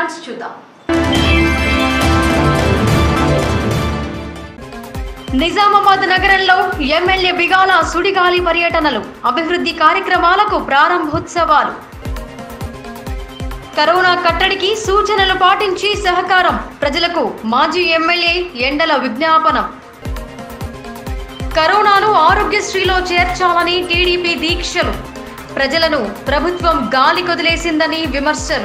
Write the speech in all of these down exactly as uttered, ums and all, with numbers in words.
Highlights చూద్దాం. నిజామాబాద్ నగరంలో MLA Bigala సుడిగాలి పర్యటనలు, అభివృద్ధి కార్యక్రమాలకు ప్రారంభోత్సవాలు. కరోనా కట్టడికి సూచనలు పాటించి సహకారం, ప్రజలకు మాజీ ఎమ్మెల్యే ఎండల విజ్ఞాపనం. కరోనాను ఆరోగ్యశ్రీలో చేర్చాలని టీడీపీ దీక్షలు, ప్రజలను ప్రభుత్వం గాలి కొదిలేసిందని విమర్శలు.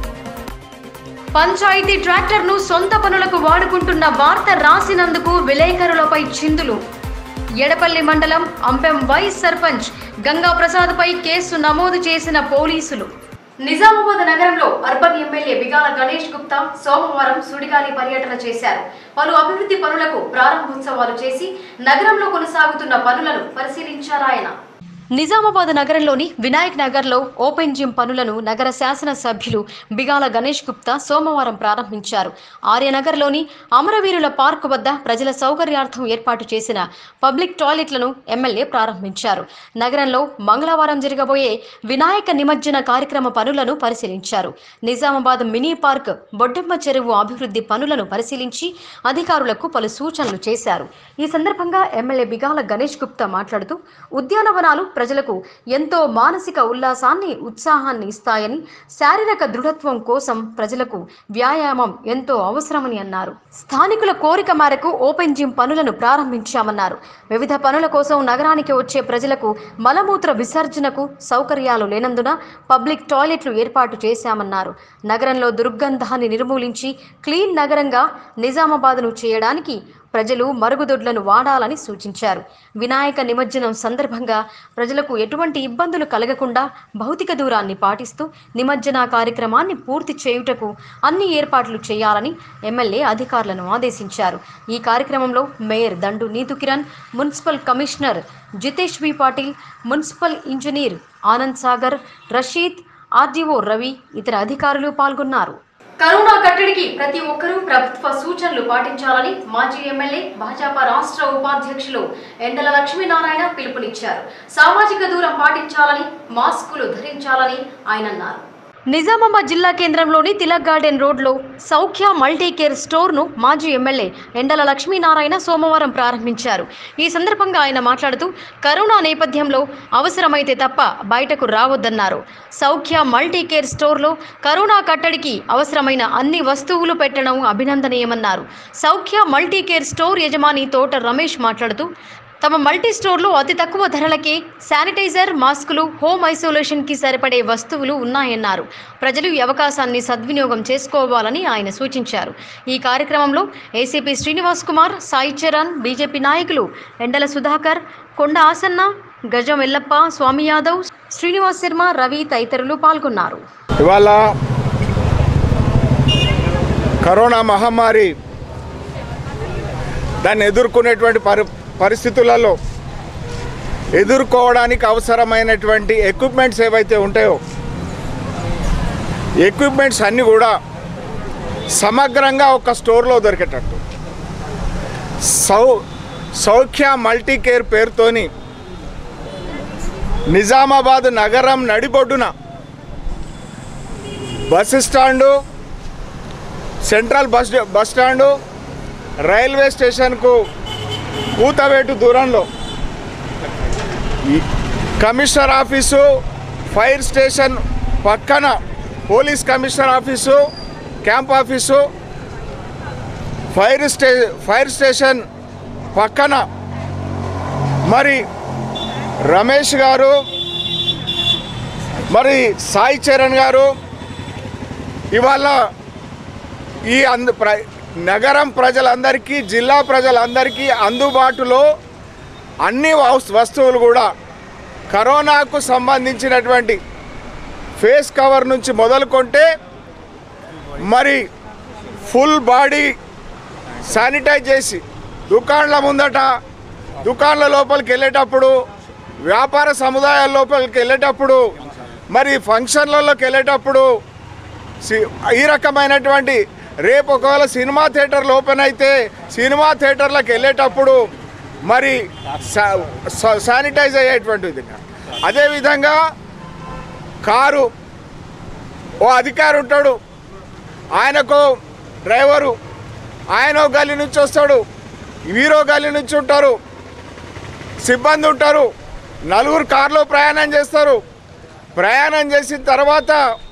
పంచాయతీ ట్రాక్టర్ను సొంత పనులకు వాడుకుంటున్న వార్త రాసినందుకు విలేకరులపై చిందులు. ఎడపల్లి మండలం అంపెం వైస్ సర్పంచ్ గంగా ప్రసాద్పై కేసు నమోదు చేసిన పోలీసులు. నిజామాబాద్ నగరంలో అర్బన్ ఎమ్మెల్యే బిగాల గణేష్ గుప్తా సోమవారం సుడిగాలి పర్యటన చేశారు. పలు అభివృద్ధి పనులకు ప్రారంభోత్సవాలు చేసి నగరంలో కొనసాగుతున్న పనులను పరిశీలించారాయన. నిజామాబాద్ నగరంలోని వినాయక్ నగర్లో ఓపెన్ జిమ్ పనులను నగర శాసన సభ్యులు బిగాల గణేష్ గుప్తా సోమవారం ప్రారంభించారు. ఆర్యనగర్లోని అమరవీరుల పార్కు వద్ద ప్రజల సౌకర్యార్థం ఏర్పాటు చేసిన పబ్లిక్ టాయిలెట్లను ఎమ్మెల్యే ప్రారంభించారు. నగరంలో మంగళవారం జరగబోయే వినాయక నిమజ్జన కార్యక్రమ పనులను పరిశీలించారు. నిజామాబాద్ మినీ పార్క్, బొడ్డెమ్మ చెరువు అభివృద్ధి పనులను పరిశీలించి అధికారులకు పలు సూచనలు చేశారు. ఈ సందర్భంగా ఎమ్మెల్యే బిగాల గణేష్ గుప్తా మాట్లాడుతూ ఉద్యానవనాలు ప్రజలకు ఎంతో మానసిక ఉల్లాసాన్ని, ఉత్సాహాన్ని ఇస్తాయని, శారీరక దృఢత్వం కోసం ప్రజలకు వ్యాయామం ఎంతో అవసరమని అన్నారు. స్థానికుల కోరిక మేరకు ఓపెన్ జిమ్ పనులను ప్రారంభించామన్నారు. వివిధ పనుల కోసం నగరానికి వచ్చే ప్రజలకు మలమూత్ర విసర్జనకు సౌకర్యాలు లేనందున పబ్లిక్ టాయిలెట్లు ఏర్పాటు చేశామన్నారు. నగరంలో దుర్గంధాన్ని నిర్మూలించి క్లీన్ నగరంగా నిజామాబాద్ను చేయడానికి ప్రజలు మరుగుదొడ్లను వాడాలని సూచించారు. వినాయక నిమజ్జనం సందర్భంగా ప్రజలకు ఎటువంటి ఇబ్బందులు కలగకుండా భౌతిక దూరాన్ని పాటిస్తూ నిమజ్జన కార్యక్రమాన్ని పూర్తి చేయుటకు అన్ని ఏర్పాట్లు చేయాలని ఎమ్మెల్యే అధికారులను ఆదేశించారు. ఈ కార్యక్రమంలో mayor Dandu Neetu Kiran, municipal commissioner Jitesh V Patil, municipal engineer Anand Sagar, Rasheed, RDO Ravi, ఇతర అధికారులు పాల్గొన్నారు. కరోనా కట్టడికి ప్రతి ఒక్కరూ ప్రభుత్వ సూచనలు పాటించాలని మాజీ ఎమ్మెల్యే భాజపా రాష్ట్ర ఉపాధ్యక్షులు ఎండల లక్ష్మీనారాయణ పిలుపునిచ్చారు. సామాజిక దూరం పాటించాలని, మాస్కులు ధరించాలని ఆయన అన్నారు. నిజామాబాద్ జిల్లా కేంద్రంలోని తిలక్ గార్డెన్ రోడ్లో సౌఖ్య మల్టీ కేర్ స్టోర్ను మాజీ ఎమ్మెల్యే ఎండల లక్ష్మీనారాయణ సోమవారం ప్రారంభించారు. ఈ సందర్భంగా ఆయన మాట్లాడుతూ కరోనా నేపథ్యంలో అవసరమైతే తప్ప బయటకు రావద్దన్నారు. సౌఖ్య మల్టీ కేర్ స్టోర్లో కరోనా కట్టడికి అవసరమైన అన్ని వస్తువులు పెట్టడం అభినందనీయమన్నారు. సౌఖ్య మల్టీ కేర్ స్టోర్ యజమాని తోట రమేష్ మాట్లాడుతూ తమ మల్టీ స్టోర్లో అతి తక్కువ ధరలకే శానిటైజర్, మాస్కులు, హోమ్ ఐసోలేషన్కి సరిపడే వస్తువులు ఉన్నాయన్నారు. ప్రజలు ఈ అవకాశాన్ని సద్వినియోగం చేసుకోవాలని ఆయన సూచించారు. ఈ కార్యక్రమంలో ఏసీపీ శ్రీనివాస్ కుమార్, సాయి చరణ్, బీజేపీ నాయకులు ఎండల సుధాకర్, కొండ ఆసన్న, గజం ఎల్లప్ప, స్వామి యాదవ్, శ్రీనివాస్ శర్మ, రవి తదితరులు పాల్గొన్నారు. ఇవాళ కరోనా మహమ్మారి దాన్ని ఎదుర్కొనేటువంటి పరి పరిస్థితులలో ఎదుర్కోవడానికి అవసరమైనటువంటి ఎక్విప్మెంట్స్ ఏవైతే ఉంటాయో ఎక్విప్మెంట్స్ అన్నీ కూడా సమగ్రంగా ఒక స్టోర్లో దొరికేటట్టు సౌ సౌఖ్య మల్టీ కేర్ పేరుతోని నిజామాబాద్ నగరం నడిబొడ్డున bus stand, central bus bus stand, railway స్టేషన్కు కూతవేటు దూరంలో కమిషనర్ ఆఫీసు, ఫైర్ స్టేషన్ పక్కన police commissioner office, camp office, fire స్టే ఫైర్ స్టేషన్ పక్కన మరి రమేష్ గారు, మరి సాయి చరణ్ గారు ఇవాళ ఈ అంద ప్ర నగరం ప్రజలందరికీ, జిల్లా ప్రజలందరికీ అందుబాటులో అన్ని వస్తువులు కూడా కరోనాకు సంబంధించినటువంటి ఫేస్ కవర్ నుంచి మొదలుకొంటే మరి ఫుల్ బాడీ శానిటైజ్ చేసి దుకాణాల ముందట, దుకాణాల లోపలికి వెళ్ళేటప్పుడు, వ్యాపార సముదాయాల లోపలికి వెళ్ళేటప్పుడు, మరి ఫంక్షన్లలోకి వెళ్ళేటప్పుడు ఈ రకమైనటువంటి రేపు ఒకవేళ సినిమా థియేటర్లు ఓపెన్ అయితే సినిమా థియేటర్లకు వెళ్ళేటప్పుడు మరి శానిటైజ్ అయ్యేటువంటిది. అదేవిధంగా కారు ఓ అధికారి ఉంటాడు, ఆయనకు డ్రైవరు, ఆయన గల్లీ నుంచి వస్తాడు, వీరో గల్లీ నుంచి ఉంటారు, సిబ్బంది ఉంటారు, నలుగురు కారులో ప్రయాణం చేస్తారు. ప్రయాణం చేసిన తర్వాత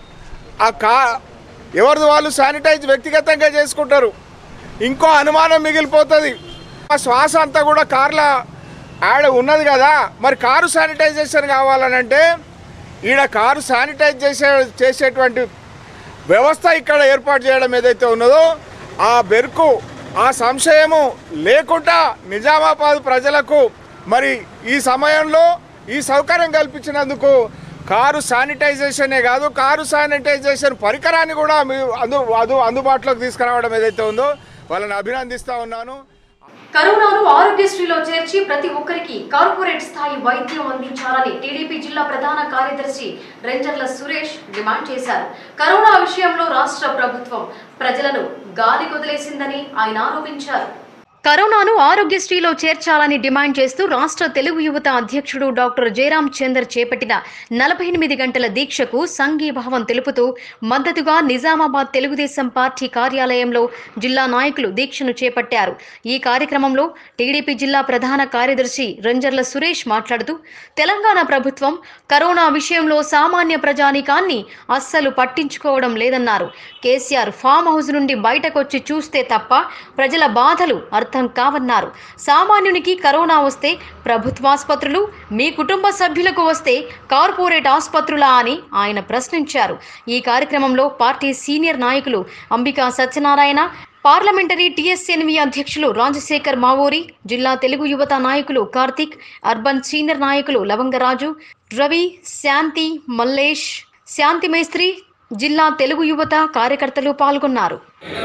ఆ కా ఎవరిది వాళ్ళు శానిటైజ్ వ్యక్తిగతంగా చేసుకుంటారు. ఇంకో అనుమానం మిగిలిపోతుంది, ఆ శ్వాస అంతా కూడా కార్లో ఆడ ఉన్నది కదా, మరి కారు శానిటైజేషన్ కావాలనంటే ఈడ కారు శానిటైజ్ చేసే చేసేటువంటి వ్యవస్థ ఇక్కడ ఏర్పాటు చేయడం ఏదైతే ఉన్నదో ఆ బెరుకు ఆ సంశయము లేకుండా నిజామాబాద్ ప్రజలకు మరి ఈ సమయంలో ఈ సౌకర్యం కల్పించినందుకు కారు శానిటైజేషనే కాదు, కారు శానిటైజేషన్ పరికరాన్ని కూడా అందు అదు అందుబాటులోకి తీసుకురావడం ఏదైతే ఉందో వాళ్ళని అభినందిస్తూ ఉన్నాను. కరోనాను ఆరోగ్యశ్రీలో చేర్చి ప్రతి ఒక్కరికి కార్పొరేట్ స్థాయి వైద్యం అందించాలని టీడీపీ జిల్లా ప్రధాన కార్యదర్శి రెంజర్ల సురేష్ డిమాండ్ చేశారు. కరోనా విషయంలో రాష్ట్ర ప్రభుత్వం ప్రజలను గాలి కొదిలేసిందని ఆయన ఆరోపించారు. కరోనాను ఆరోగ్యశ్రీలో చేర్చాలని డిమాండ్ చేస్తూ రాష్ట్ర తెలుగు యువత అధ్యక్షుడు డాక్టర్ జయరాం చందర్ చేపట్టిన నలభై ఎనిమిది గంటల దీక్షకు సంఘీభావం తెలుపుతూ మద్దతుగా నిజామాబాద్ తెలుగుదేశం పార్టీ కార్యాలయంలో జిల్లా నాయకులు దీక్షను చేపట్టారు. ఈ కార్యక్రమంలో టీడీపీ జిల్లా ప్రధాన కార్యదర్శి రెంజర్ల సురేష్ మాట్లాడుతూ తెలంగాణ ప్రభుత్వం కరోనా విషయంలో సామాన్య ప్రజానీకాన్ని అస్సలు పట్టించుకోవడం లేదన్నారు. కేసీఆర్ ఫామ్ హౌస్ నుండి బయటకొచ్చి చూస్తే తప్ప ప్రజల బాధలు అర్థం కావన్నారు. సామాన్యునికి కరోనా వస్తే ప్రభుత్వాసుపత్రులు, మీ కుటుంబ సభ్యులకు వస్తే కార్పొరేట్ ఆసుపత్రులా అని ఆయన ప్రశ్నించారు. ఈ కార్యక్రమంలో పార్టీ సీనియర్ నాయకులు అంబికా సత్యనారాయణ, పార్లమెంటరీ టీఎస్ఎన్వి అధ్యక్షులు రాజశేఖర్ మావోరి, జిల్లా తెలుగు యువత నాయకులు కార్తిక్, అర్బన్ సీనియర్ నాయకులు లవంగరాజు, రవి, శాంతి, మల్లేష్, శాంతి మేస్త్రి, జిల్లా తెలుగు యువత కార్యకర్తలు పాల్గొన్నారు.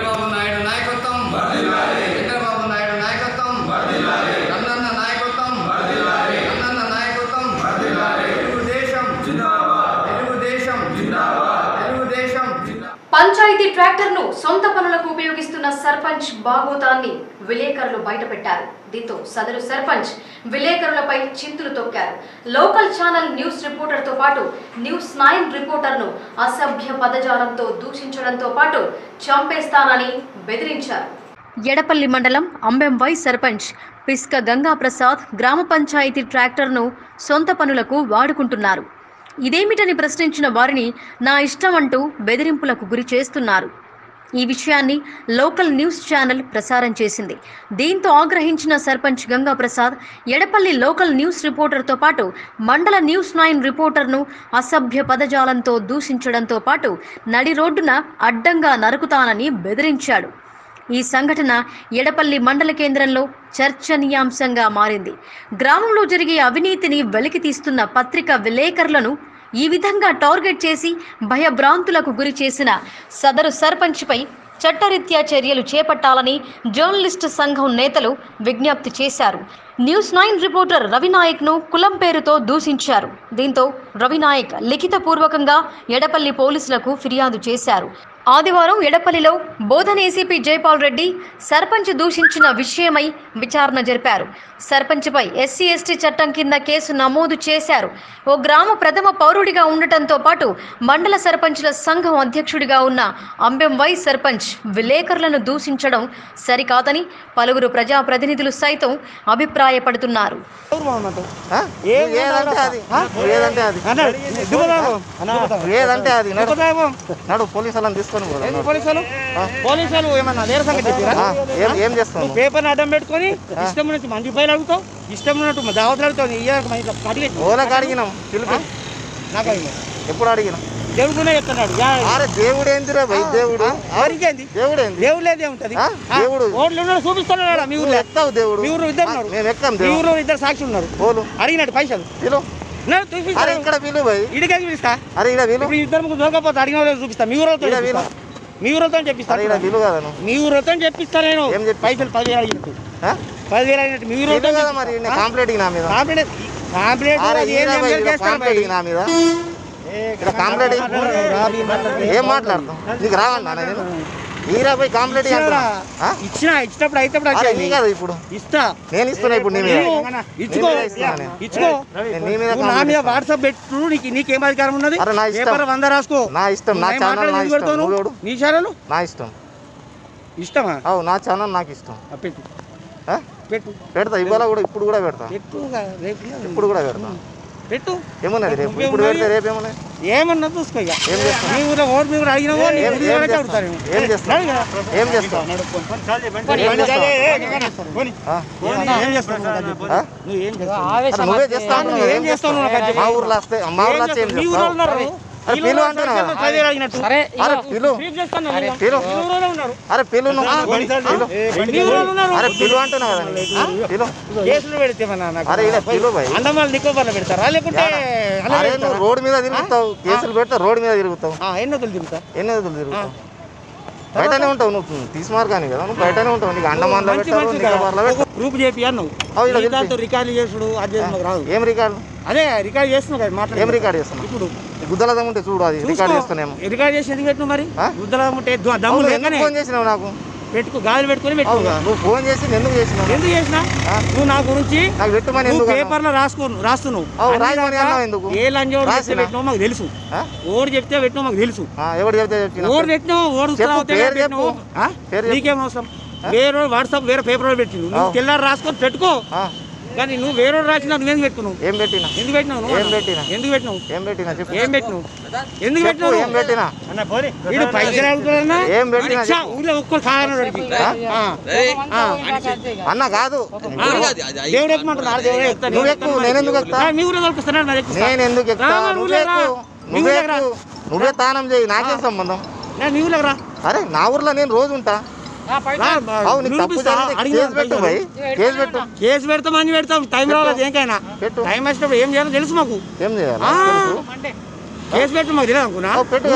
పంచాయతీ ట్రాక్టర్ ను సొంత పనులకు ఉపయోగిస్తున్న సర్పంచ్ బాగోతాన్ని విలేకరులు బయటపెట్టారు. దీంతో సదరు సర్పంచ్ విలేకరులపై చింతులు తొక్కారు. లోకల్ ఛానల్ న్యూస్ రిపోర్టర్ తో పాటు న్యూస్ నైన్ రిపోర్టర్ ను అసభ్య పదజాలంతో దూషించడంతో పాటు చంపేస్తానని బెదిరించారు. ఎడపల్లి మండలం అంబెంవై సర్పంచ్ పిస్క గంగా ప్రసాద్ గ్రామ పంచాయతీ ట్రాక్టర్ ను సొంత పనులకు వాడుకుంటున్నారు. ఇదేమిటని ప్రశ్నించిన వారిని నా ఇష్టం అంటూ బెదిరింపులకు గురి చేస్తున్నారు. ఈ విషయాన్ని లోకల్ న్యూస్ ఛానల్ ప్రసారం చేసింది. దీంతో ఆగ్రహించిన సర్పంచ్ గంగా ప్రసాద్ ఎడపల్లి లోకల్ న్యూస్ రిపోర్టర్తో పాటు మండల న్యూస్ నైన్ రిపోర్టర్ను అసభ్య పదజాలంతో దూషించడంతో పాటు నడి రోడ్డున అడ్డంగా నరుకుతానని బెదిరించాడు. ఈ సంఘటన ఎడపల్లి మండల కేంద్రంలో చర్చనీయాంశంగా మారింది. గ్రామంలో జరిగే అవినీతిని వెలికి తీస్తున్న పత్రికా విలేకరులను ఈ విధంగా టార్గెట్ చేసి భయభ్రాంతులకు గురి చేసిన సదరు సర్పంచ్పై చట్టరీత్యా చర్యలు చేపట్టాలని జర్నలిస్టు సంఘం నేతలు విజ్ఞప్తి చేశారు. న్యూస్ నైన్ రిపోర్టర్ రవినాయక్ ను కులం పేరుతో దూషించారు. దీంతో రవినాయక్ లిఖితపూర్వకంగా ఎడపల్లి పోలీసులకు ఫిర్యాదు చేశారు. ఆదివారం ఎడపల్లిలో బోధన ఏసీపీ జైపాల్ రెడ్డి సర్పంచ్ దూషించిన విషయమై విచారణ జరిపారు. సర్పంచ్పై ఎస్సీ ఎస్టీ చట్టం కింద కేసు నమోదు చేశారు. ఓ గ్రామ ప్రథమ పౌరుడిగా ఉండటంతో పాటు మండల సర్పంచుల సంఘం అధ్యక్షుడిగా ఉన్న అంబెంవై సర్పంచ్ విలేకరులను దూషించడం సరికాదని పలువురు ప్రజాప్రతినిధులు సైతం అభిప్రాయపడుతున్నారు. పోలీసులు ఏమన్నా నేర సంగతి చెప్పారా? ఏం చేస్తావు? పేపర్ అడ్డం పెట్టుకొని ఇష్టం నుంచి మంచి రూపాయలు అడుగుతావు, ఇష్టం ఉన్నట్టు దావతలు అడుగుతావు. అడిగినాం నాకు ఎప్పుడు అడిగినాం దేవుడునే చెప్తున్నాడు. దేవుడు ఏందిరా భయ్? దేవుడు దేవుడు దేవుడు లేదు ఏముంటది? దేవుడు ఓట్లు చూపిస్తున్నాడు. మీ ఊరు ఎత్తావు దేవుడు, మీ ఊరు ఇద్దరు మీ ఊరు ఇద్దరు సాక్షి ఉన్నారు. అడిగినట్టు పైసలు ఇక్కడ వీలు భయ్ ఇడికే చూపిస్తా. అరే ఇక్కడ వీలు ఇద్దరు ముగ్గురు దొరకపోతే అడిగిన వాళ్ళు చూపిస్తా. మీ ఊరితో మీ ఊరితో చెప్పిస్తా. మీ ఊరితో చెప్పిస్తా. నేను పైసలు పదివేలు అడిగినట్టు పదివేలు అయినట్టు మీ ఊరు కదా. మరి కంప్లైంట్ నా మీద కంప్లైంట్ కంప్లైంట్ నా మీద కంప్లైంట్ ఏం మాట్లాడతాం? నీకు రావన్నా నేను నీరా పోయి కంప్లీట్ ఇచ్చిన ఇచ్చినప్పుడు అయితే కదా ఇప్పుడు ఇస్తా నేను ఇస్తున్నా ఇప్పుడు నీ మీద ఇచ్చుకో ఇచ్చుకో నీ మీద నా మీద వాట్సాప్ పెట్టు నీకు నీకేం అధికారం ఉన్నది అరే నా ఇష్టం వంద రాసుకో నా ఇష్టం నా ఛానల్ నా ఇష్టం నీ ఛానల్ నా ఇష్టం ఇష్టమా అవు నా ఛానల్ నాకు ఇష్టం పెట్టు పెట్టు పెడతా ఇవాళ కూడా ఇప్పుడు కూడా పెడతా పెట్టు రేపు ఇప్పుడు కూడా పెడతా పెట్టు ఏమన్నది రేపు ఇప్పుడు పెడితే రేపు ఏమన్నా ఏమన్నా చూసుకో ఇక ఏం చేస్తాం మీ ఊళ్ళో ఓటు మీరు అడిగినావో అడుగుతారు ఏం చేస్తాం ఏం చేస్తాం నువ్వే చేస్తావు ఏం చేస్తావు మా ఊర్లో వస్తే మా ఊర్లో వచ్చి ఏం చేస్తావు అరే పిలు అంటున్నా అరే పిలు పిలు అరే పిలు అరే పిలు అంటున్నా కదా పిలు కేసులు పెడితే అరే ఇలా పిలు భయ్ అండమాన్ నికోబార్లో పెడతారా లేకుంటే అరే నువ్వు రోడ్డు మీద తిరుగుతావు కేసులు పెడతా రోడ్డు మీద తిరుగుతావు ఎన్ని వదులు తిరుగుతా ఎన్ని వదులు తిరుగుతావు బయటనే ఉంటావు నువ్వు తీసుమారు కానీ కదా నువ్వు బయటనే ఉంటావు నీకు అండమాన్లో పెట్టావు నికోబార్లో పెట్టావు గ్రూప్ చేపి అన్నావు దాంతో రికార్డు చేసుడు అది రాదు ఏం రికార్డు అదే రికార్డ్ చేస్తున్నావు కదా మాట్లాడు ఏం రికార్డ్ చేస్తున్నావు ఇప్పుడు గుద్దలదం ఉంటే చూడు అది రికార్డ్ చేస్తున్నాము రికార్డ్ చేసి ఎందుకు పెట్టినావు మరి గుద్దలదం ఉంటే దమ్ము ఫోన్ చేసినావు నాకు పెట్టుకో గాలి పెట్టుకొని పెట్టుకో నువ్వు ఫోన్ చేసి ఎందుకు చేసినావు ఎందుకు చేసినా నువ్వు నా గురించి నాకు పెట్టుమని ఎందుకు పేపర్ లో రాసుకో రాస్తున్నావు ఎందుకు ఏ లంజో పెట్టినావు మాకు తెలుసు ఓడి చెప్తే పెట్టినావు మాకు తెలుసు ఎవరు చెప్తే ఓడి పెట్టినావు ఓడి నీకేం అవసరం వేరే వాట్సాప్ వేరే పేపర్ పెట్టిండు నువ్వు తెల్లారు రాసుకొని పెట్టుకో కానీ నువ్వు వేరే రాసిన నువ్వేం పెట్టుకున్నావు ఏం పెట్టినా ఎందుకు పెట్టినావు ఏం పెట్టినా ఎందుకు పెట్టినావు ఏం పెట్టినా చెప్పు ఏం పెట్టినావు ఎందుకు పెట్టినావు ఏం పెట్టినా వీడు పైసలు అడుగుతున్నా ఏం పెట్టినా ఊళ్ళో ఒక్కరు కావాలని అన్న కాదు దేవుడు ఎక్కుమంటున్నాడు దేవుడు ఎక్కుతాను నువ్వు ఎక్కువ నేను ఎందుకు ఎక్కుతా మీ ఊళ్ళో దొరుకుతున్నాడు నేను ఎందుకు ఎక్కుతా నువ్వే నువ్వే నువ్వే తానం చేయి నాకేం సంబంధం నేను మీ ఊళ్ళో రా అరే నా ఊర్లో నేను రోజు ఉంటా కేసు పెడతాం అని పెడతాం టైం రావాలి ఏంకైనా టైం వచ్చినప్పుడు ఏం చేయాలో తెలుసు మాకు ఏం చేయాలి కేసు పెట్టి మాకు తెలియదు అనుకున్నా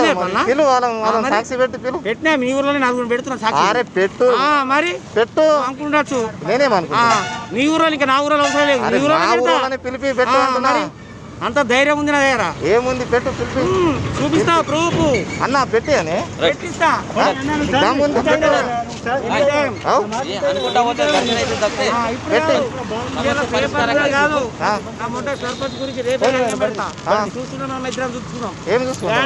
పెట్టినా మీ ఊర్లోనే నలుగురు పెడుతున్నా సాక్షి పెట్టు మరి పెట్టు అనుకుండొచ్చు నేనేమనుకున్నా మీ ఊర్లో ఇంకా నా ఊర్లో అవసరం లేదు మీ ఊర్లో పిలిపి పెట్టు అంటున్నా అంత ధైర్యం ఉంది నా దగ్గర ఏముంది పెట్టు పిలిపి చూపిస్తా ప్రూఫ్ అన్న పెట్టి అని పెట్టిస్తా కాదు సర్పంచ్ గురించి రేపు చూస్తున్నాం ఇద్దరం చూసుకున్నాం ఏం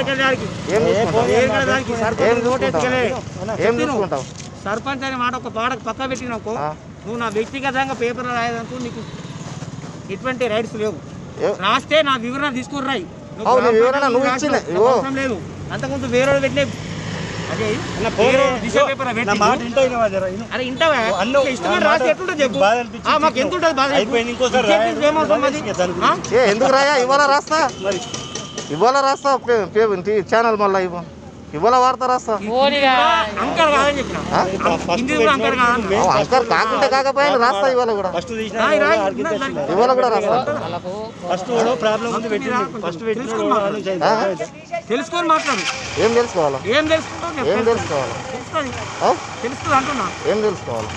చూసుకుంటావు సర్పంచ్ అనే మాట ఒక పాడకు పక్క పెట్టినాకో నువ్వు నా వ్యక్తిగతంగా పేపర్ రాయడానికి నీకు ఎటువంటి రైట్స్ లేవు రాస్తే నా వివరణ తీసుకుని రాయి అవసరం లేదు అంతకుముందు వేరే పెట్టిన అదే పేపర్ అరే ఇంటవా ఇష్టమైన రాసి ఎట్లుంటుంది చెప్పు మాకు ఎంత ఉంటుంది బాధ ఎందుకు రాయా ఇవాళ రాస్తా ఇవాళ రాస్తా ఛానల్ మళ్ళీ ఇవ్వ ఇవాళ వార్త రాస్తా అంకర్ కాదని చెప్పిన అంకర్ కాకుంటే కాకపోయినా రాస్తా ఇవాళ కూడా ఇవాళ కూడా రాస్తా తెలుసుకొని మాట్లాడు ఏం తెలుసుకోవాలా ఏం తెలుసుకుంటావు ఏం తెలుసుకోవాలా తెలుస్తుంది అంటున్నా ఏం తెలుసుకోవాలి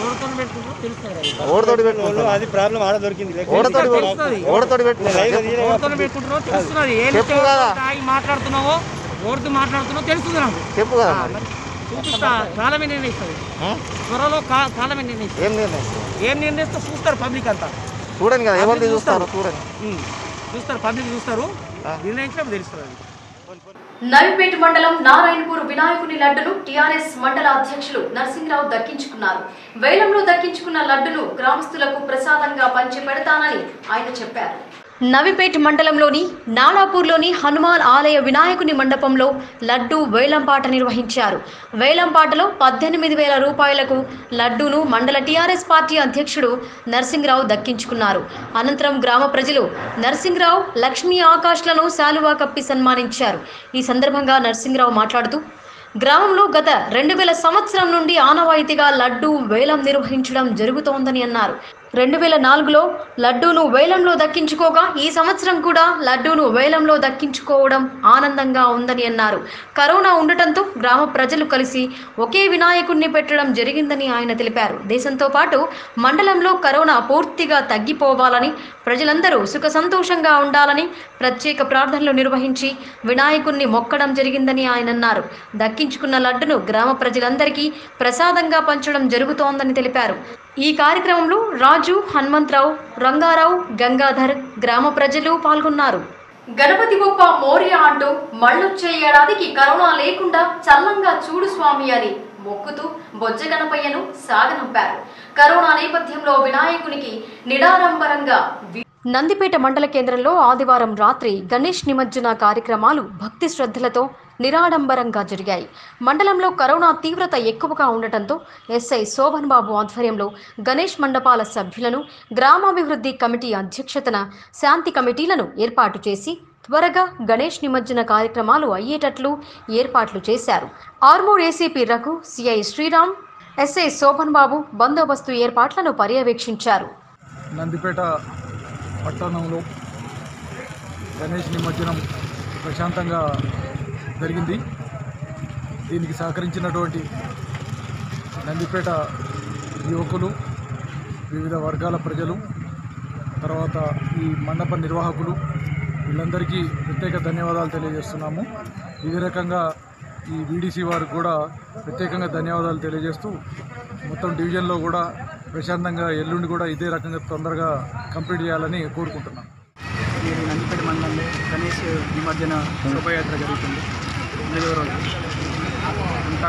ఓడితో ఓడతోటి పెట్టుకుంటావు అది ప్రాబ్లం ఆడ దొరికింది ఓడతోటి ఓడతోటి పెట్టుకుంటావు పెట్టుకుంటున్నావు చెప్పు కదా మాట్లాడుతున్నావో ఓడితో మాట్లాడుతున్నావు తెలుస్తుంది నాకు చెప్పు కదా చూపిస్తా కాలమే నిర్ణయిస్తుంది త్వరలో కాలమే నిర్ణయిస్తుంది ఏం నిర్ణయిస్తుంది ఏం నిర్ణయిస్తా చూస్తారు పబ్లిక్ అంతా చూడండి కదా ఎవరు చూస్తారు చూడండి చూస్తారు పబ్లిక్ చూస్తారు నిర్ణయించినప్పుడు తెలుస్తుంది. నవిపేట మండలం నారాయణపూర్ వినాయకుని లడ్డును టీఆర్ఎస్ మండల అధ్యక్షులు నరసింహరావు దక్కించుకున్నారు. వేలంలో దక్కించుకున్న లడ్డును గ్రామస్తులకు ప్రసాదంగా పంచి పెడతానని ఆయన చెప్పారు. నవిపేట మండలంలోని నాలాపూర్లోని హనుమాన్ ఆలయ వినాయకుని మండపంలో లడ్డు వేలంపాట నిర్వహించారు. వేలంపాటలో పద్దెనిమిది వేల రూపాయలకు లడ్డూను మండల టీఆర్ఎస్ పార్టీ అధ్యక్షుడు నరసింహరావు దక్కించుకున్నారు. అనంతరం గ్రామ ప్రజలు నరసింహరావు, లక్ష్మీ ఆకాష్లను శాలువా కప్పి సన్మానించారు. ఈ సందర్భంగా నరసింహరావు మాట్లాడుతూ గ్రామంలో గత రెండు వేల సంవత్సరం నుండి ఆనవాయితీగా లడ్డు వేలం నిర్వహించడం జరుగుతోందని అన్నారు. రెండు వేల నాలుగులో లడ్డూను వేలంలో దక్కించుకోగా ఈ సంవత్సరం కూడా లడ్డూను వేలంలో దక్కించుకోవడం ఆనందంగా ఉందని అన్నారు. కరోనా ఉండటంతో గ్రామ ప్రజలు కలిసి ఒకే వినాయకుడిని పెట్టడం జరిగిందని ఆయన తెలిపారు. దేశంతో పాటు మండలంలో కరోనా పూర్తిగా తగ్గిపోవాలని, ప్రజలందరూ సుఖ సంతోషంగా ఉండాలని ప్రత్యేక ప్రార్థనలు నిర్వహించి వినాయకుడిని మొక్కడం జరిగిందని ఆయన అన్నారు. దక్కించుకున్న లడ్డును గ్రామ ప్రజలందరికీ ప్రసాదంగా పంచడం జరుగుతోందని తెలిపారు. ఈ కార్యక్రమంలో రాజు, హనుమంతరావు, రంగారావు, గంగాధర్, గ్రామ ప్రజలు పాల్గొన్నారు. గణపతి గొప్ప మోర్య అంటూ మళ్ళొచ్చే ఏడాదికి కరోనా లేకుండా చల్లంగా చూడు స్వామి అని మొక్కుతూ బొజ్జ గణపయ్యను సాగనంపారు. కరోనా నేపథ్యంలో వినాయకునికి నిడారంబరంగా నందిపేట మండల కేంద్రంలో ఆదివారం రాత్రి గణేష్ నిమజ్జన కార్యక్రమాలు భక్తి శ్రద్ధలతో నిరాడంబరంగా జరిగాయి. మండలంలో కరోనా తీవ్రత ఎక్కువగా ఉండటంతో ఎస్ఐ శోభన్ బాబు ఆధ్వర్యంలో గణేష్ మండపాల సభ్యులను, గ్రామాభివృద్ధి కమిటీ అధ్యక్షతన శాంతి కమిటీలను ఏర్పాటు చేసి త్వరగా గణేష్ నిమజ్జన కార్యక్రమాలు అయ్యేటట్లు ఏర్పాట్లు చేశారు. Armoor ACP Raghu, CI Sriram, SI Shoban Babu బందోబస్తు ఏర్పాట్లను పర్యవేక్షించారు. నందిపేట పట్టణంలో గణేష్ నిమజ్జనం ప్రశాంతంగా జరిగింది. దీనికి సహకరించినటువంటి నందిపేట యువకులు, వివిధ వర్గాల ప్రజలు, తర్వాత ఈ మండప నిర్వాహకులు, వీళ్ళందరికీ ప్రత్యేక ధన్యవాదాలు తెలియజేస్తున్నాము. ఇదే రకంగా ఈ వీడీసీ వారికి కూడా ప్రత్యేకంగా ధన్యవాదాలు తెలియజేస్తూ మొత్తం డివిజన్లో కూడా ప్రశాంతంగా ఎల్లుండి కూడా ఇదే రకంగా తొందరగా కంప్లీట్ చేయాలని కోరుకుంటున్నాను. ఈ నందిపేట మండలంలో గణేష్ నిమజ్జన శోభయాత్ర జరుగుతుంది. ఎనిమిదవ రోజు అంతా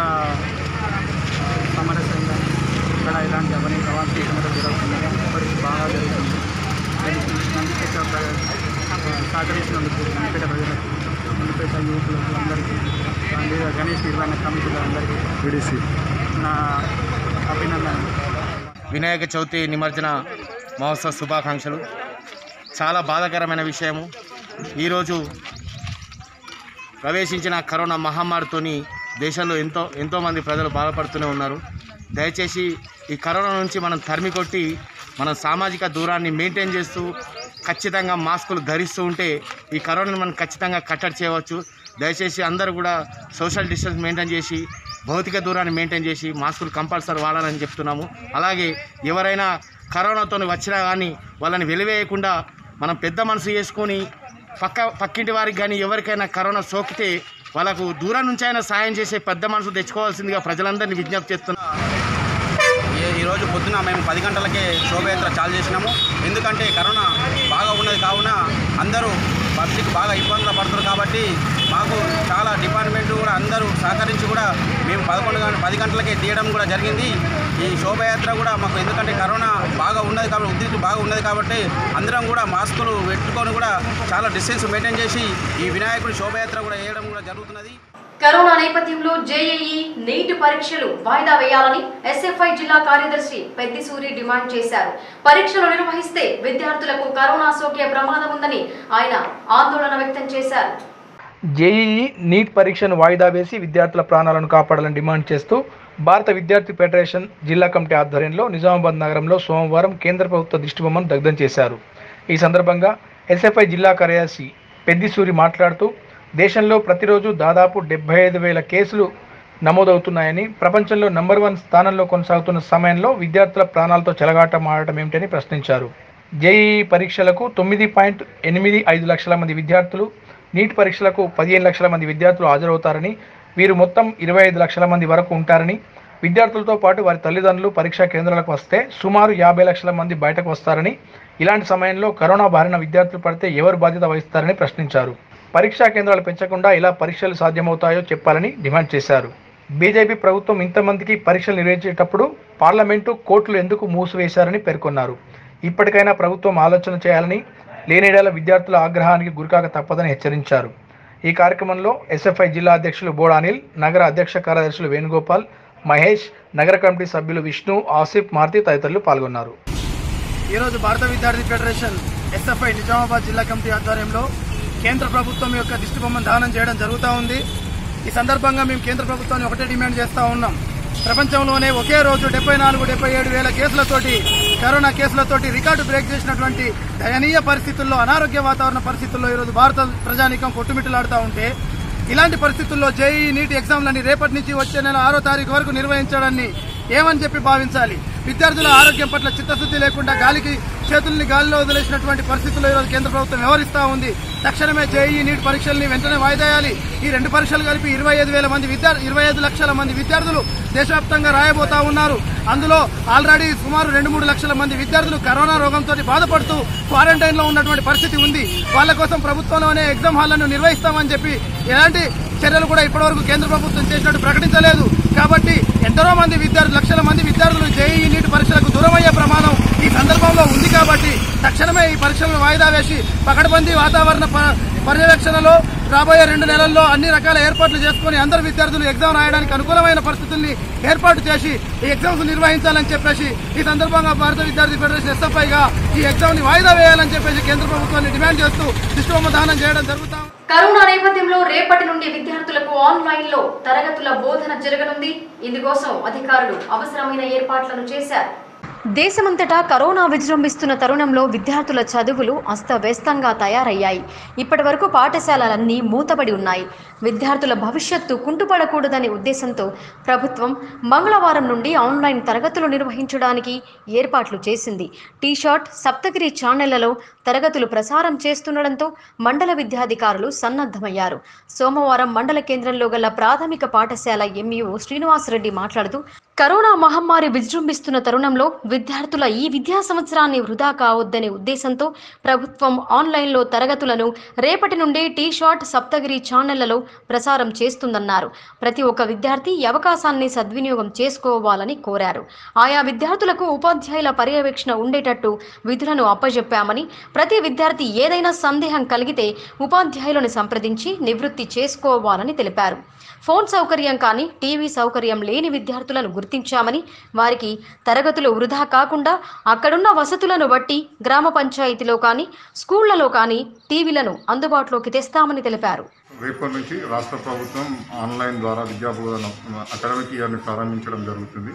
సమరసంగా ఇక్కడ ఇలాంటి అవన్నీ ప్రవాసీ జరుగుతుంది. ఇప్పటికి బాగా జరుగుతుంది. నందిపేట సహకరించినందుకు నందిపేట ప్రజలకు, నందిపేట యువకులకు అందరికీ, గణేష్ నిర్వహణ కమిటీల అందరికీ వీడీసీ నా అభినందనలు. వినాయక చవితి నిమజ్జన మహోత్సవ శుభాకాంక్షలు. చాలా బాధాకరమైన విషయము. ఈరోజు ప్రవేశించిన కరోనా మహమ్మారితోని దేశంలో ఎంతో ఎంతోమంది ప్రజలు బాధపడుతూనే ఉన్నారు. దయచేసి ఈ కరోనా నుంచి మనం తరిమి కొట్టి మన సామాజిక దూరాన్ని మెయింటైన్ చేస్తూ ఖచ్చితంగా మాస్కులు ధరిస్తూ ఉంటే ఈ కరోనాను మనం ఖచ్చితంగా కట్టడి చేయవచ్చు. దయచేసి అందరూ కూడా సోషల్ డిస్టెన్స్ మెయింటైన్ చేసి, భౌతిక దూరాన్ని మెయింటైన్ చేసి మాస్కులు కంపల్సరీ వాడాలని చెప్తున్నాము. అలాగే ఎవరైనా కరోనాతో వచ్చినా కానీ వాళ్ళని వెలివేయకుండా మనం పెద్ద మనసు చేసుకొని పక్క పక్కింటి వారికి కానీ ఎవరికైనా కరోనా సోకితే వాళ్ళకు దూరం నుంచి అయినా సాయం చేసే పెద్ద మనసు తెచ్చుకోవాల్సిందిగా ప్రజలందరినీ విజ్ఞప్తి చేస్తున్నాం. ఈరోజు పొద్దున మేము పది గంటలకే శోభయాత్ర చాలు చేసినాము. ఎందుకంటే కరోనా బాగా ఉన్నది కావున అందరూ పబ్లిక్ బాగా ఇబ్బందులు పడుతున్నారు కాబట్టి మాకు చాలా డిపార్ట్మెంట్ కూడా అందరూ సహకరించి కూడా మేము పదకొండు గంట పది గంటలకే తీయడం కూడా జరిగింది. ఈ శోభయాత్ర కూడా మాకు ఎందుకంటే కరోనా బాగా ఉన్నది కాబట్టి ఉద్రిక్తి బాగా ఉన్నది కాబట్టి అందరం కూడా మాస్కులు పెట్టుకొని కూడా చాలా డిస్టెన్స్ మెయింటైన్ చేసి ఈ వినాయకుడి శోభయాత్ర కూడా వేయడం కూడా జరుగుతున్నది. కరోనా నేపథ్యంలో జేఈఈ నీట్ పరీక్షలు వాయిదా వేయాలని ఎస్ఎఫ్ఐ జిల్లా కార్యదర్శి పెద్దిసూరి డిమాండ్ చేశారు. పరీక్షలు నిర్వహిస్తే విద్యార్థులకు కరోనా సోకే ప్రమాదం ఉందని ఆయన ఆందోళన వ్యక్తం చేశారు. జేఈఈ నీట్ పరీక్షను వాయిదా వేసి విద్యార్థుల ప్రాణాలను కాపాడాలని డిమాండ్ చేస్తూ భారత విద్యార్థి ఫెడరేషన్ జిల్లా కమిటీ ఆధ్వర్యంలో నిజామాబాద్ నగరంలో సోమవారం కేంద్ర ప్రభుత్వ దిష్టిబొమ్మను దగ్ధం చేశారు. ఈ సందర్భంగా ఎస్ఎఫ్ఐ జిల్లా కార్యదర్శి పెద్దిసూరి మాట్లాడుతూ దేశంలో ప్రతిరోజు దాదాపు డెబ్బై ఐదు వేల కేసులు నమోదవుతున్నాయని, ప్రపంచంలో నంబర్ వన్ స్థానంలో కొనసాగుతున్న సమయంలో విద్యార్థుల ప్రాణాలతో చెలగాటం ఆడటం ఏమిటని ప్రశ్నించారు. జేఈఈ పరీక్షలకు తొమ్మిది పాయింట్ ఎనిమిది ఐదు లక్షల మంది విద్యార్థులు, నీట్ పరీక్షలకు పదిహేను లక్షల మంది విద్యార్థులు హాజరవుతారని, వీరు మొత్తం ఇరవై ఐదు లక్షల మంది వరకు ఉంటారని, విద్యార్థులతో పాటు వారి తల్లిదండ్రులు పరీక్షా కేంద్రాలకు వస్తే సుమారు యాభై లక్షల మంది బయటకు వస్తారని, ఇలాంటి సమయంలో కరోనా బారిన విద్యార్థులు పడితే ఎవరు బాధ్యత వహిస్తారని ప్రశ్నించారు. పరీక్షా కేంద్రాలు పెంచకుండా ఎలా పరీక్షలు సాధ్యమవుతాయో చెప్పాలని డిమాండ్ చేశారు. బీజేపీ ప్రభుత్వం ఇంతమందికి పరీక్షలు నిర్వహించేటప్పుడు పార్లమెంటు, కోర్టులు ఎందుకు మూసివేశారని పేర్కొన్నారు. ఇప్పటికైనా ప్రభుత్వం ఆలోచన చేయాలని, లేనిడేలా విద్యార్థుల ఆగ్రహానికి గురికాక తప్పదని హెచ్చరించారు. ఈ కార్యక్రమంలో ఎస్ఎఫ్ఐ జిల్లా అధ్యక్షులు బోడానిల్, నగర అధ్యక్ష కార్యదర్శులు వేణుగోపాల్, మహేష్, నగర కమిటీ సభ్యులు విష్ణు, ఆసిఫ్, మారుతి తదితరులు పాల్గొన్నారు. ఈరోజు భారత విద్యార్థి ఫెడరేషన్ ఎస్ఎఫ్ఐ నిజామాబాద్ జిల్లా కమిటీ ఆధ్వర్యంలో కేంద్ర ప్రభుత్వం యొక్క దిష్టిబొమ్మను దానం చేయడం జరుగుతూ ఉంది. ఈ సందర్భంగా మేము కేంద్ర ప్రభుత్వాన్ని ఒకటే డిమాండ్ చేస్తూ ఉన్నాం. ప్రపంచంలోనే ఒకే రోజు డెబ్బై నాలుగు డెబ్బై ఏడు వేల కేసులతోటి కరోనా కేసులతోటి రికార్డు బ్రేక్ చేసినటువంటి దయనీయ పరిస్థితుల్లో, అనారోగ్య వాతావరణ పరిస్థితుల్లో ఈరోజు భారత ప్రజానీకం కొట్టుమిట్టులాడుతూ ఉంటే, ఇలాంటి పరిస్థితుల్లో జేఈఈ నీట్ ఎగ్జామ్లని రేపటి నుంచి వచ్చే నెల ఆరో తారీఖు వరకు నిర్వహించడాన్ని ఏమని చెప్పి భావించాలి? విద్యార్థుల ఆరోగ్యం పట్ల చిత్తశుద్ధి లేకుండా గాలికి చేతుల్ని గాలిలో వదిలేసినటువంటి పరిస్థితుల్లో ఈరోజు కేంద్ర ప్రభుత్వం వ్యవహరిస్తూ ఉంది. తక్షణమే జేఈఈ నీట్ పరీక్షల్ని వెంటనే వాయిదాయాలి. ఈ రెండు పరీక్షలు కలిపి ఇరవై ఐదు వేల మంది విద్యార్థి ఇరవై ఐదు లక్షల మంది విద్యార్థులు దేశవ్యాప్తంగా రాయబోతా ఉన్నారు. అందులో ఆల్రెడీ సుమారు రెండు మూడు లక్షల మంది విద్యార్థులు కరోనా రోగంతో బాధపడుతూ క్వారంటైన్ లో ఉన్నటువంటి పరిస్థితి ఉంది. వాళ్ళ కోసం ప్రభుత్వంలోనే ఎగ్జామ్ హాళ్లను నిర్వహిస్తామని చెప్పి ఎలాంటి చర్యలు కూడా ఇప్పటివరకు కేంద్ర ప్రభుత్వం చేసినట్టు ప్రకటించలేదు. కాబట్టి ఎందరో మంది విద్యార్థులు లక్షల మంది విద్యార్థులు జేఈఈ నీట్ పరీక్షలకు దూరమయ్యే ప్రమాదం ఈ సందర్భంలో ఉంది. కాబట్టి తక్షణమే ఈ పరీక్షలను వాయిదా వేసి పకడ్బందీ వాతావరణ పర్యవేక్షణలో రాబోయే రెండు నెలల్లో అన్ని రకాల ఏర్పాట్లు చేసుకుని అందరు విద్యార్థులు ఎగ్జామ్ రాయడానికి అనుకూలమైన పరిస్థితుల్ని ఏర్పాటు చేసి ఈ ఎగ్జామ్స్ నిర్వహించాలని చెప్పేసి ఈ సందర్భంగా భారత విద్యార్థి ఫెడరేషన్ ఎస్ఎఫ్ఐగా ఈ ఎగ్జామ్ ని వాయిదా వేయాలని చెప్పేసి కేంద్ర ప్రభుత్వాన్ని డిమాండ్ చేస్తూ దిష్టిబొమ్మ దహనం చేయడం జరుగుతాం. కరోనా నేపథ్యంలో రేపటి నుండి విద్యార్థులకు ఆన్లైన్ లో తరగతుల బోధన జరగనుంది. ఇందుకోసం అధికారులు అవసరమైన ఏర్పాట్లను చేశారు. దేశమంతటా కరోనా విజృంభిస్తున్న తరుణంలో విద్యార్థుల చదువులు అస్తవ్యస్తంగా తయారయ్యాయి. ఇప్పటి వరకు పాఠశాలలన్నీ మూతపడి ఉన్నాయి. విద్యార్థుల భవిష్యత్తు కుంటుపడకూడదనే ఉద్దేశంతో ప్రభుత్వం మంగళవారం నుండి ఆన్లైన్ తరగతులు నిర్వహించడానికి ఏర్పాట్లు చేసింది. టీషార్ట్ సప్తగిరి ఛానళ్లలో తరగతులు ప్రసారం చేస్తుండటంతో మండల విద్యాధికారులు సన్నద్ధమయ్యారు. సోమవారం మండల కేంద్రంలో గల ప్రాథమిక పాఠశాల ఎంఈఓ శ్రీనివాసరెడ్డి మాట్లాడుతూ, కరోనా మహమ్మారి విజృంభిస్తున్న తరుణంలో విద్యార్థుల ఈ విద్యా సంవత్సరాన్ని వృధా కావద్దనే ఉద్దేశంతో ప్రభుత్వం ఆన్లైన్లో తరగతులను రేపటి నుండి టీషార్ట్ సప్తగిరి ఛానళ్లలో ప్రసారం చేస్తుందన్నారు. ప్రతి ఒక్క విద్యార్థి ఈ అవకాశాన్ని సద్వినియోగం చేసుకోవాలని కోరారు. ఆయా విద్యార్థులకు ఉపాధ్యాయుల పర్యవేక్షణ ఉండేటట్టు విధులను అప్పజెప్పామని, ప్రతి విద్యార్థి ఏదైనా సందేహం కలిగితే ఉపాధ్యాయులను సంప్రదించి నివృత్తి చేసుకోవాలని తెలిపారు. ఫోన్ సౌకర్యం కానీ టీవీ సౌకర్యం లేని విద్యార్థులను గుర్తించామని, వారికి తరగతులు వృధా కాకుండా అక్కడున్న వసతులను బట్టి గ్రామ పంచాయతీలో కానీ స్కూళ్లలో కానీ టీవీలను అందుబాటులోకి తెస్తామని తెలిపారు. రేపటి నుంచి రాష్ట్ర ప్రభుత్వం ఆన్లైన్ ద్వారా విద్యాబోధన అకాడమిక్ ఇయర్ని ప్రారంభించడం జరుగుతుంది.